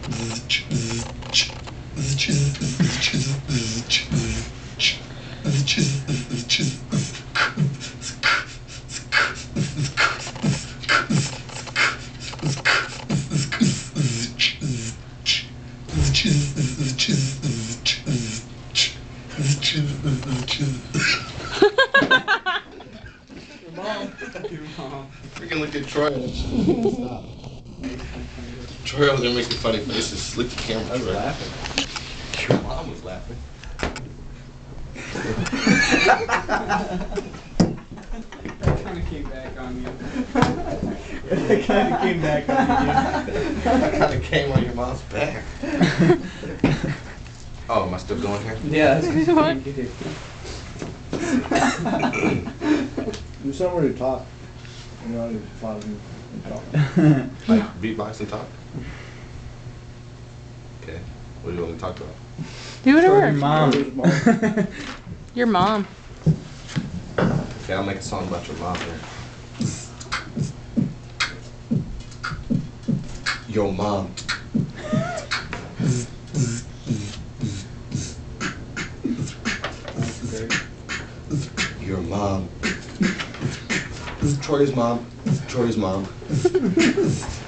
Your mom. Freaking look at Troy. Stop. Troy over there making funny faces. Look at the camera. I was laughing. Your mom was laughing. That kind of came back on you. That kind of came back on you. That kind of came on your mom's back. Oh, am I still going here? Yeah, that's what? Do somewhere to talk. You know, just follow you and talk. Like beatbox and talk? Okay. What do you want to talk about? Do whatever. Your mom. Your mom. Okay, I'll make a song about your mom here. Your mom. Your mom. Troy's mom. Troy's mom.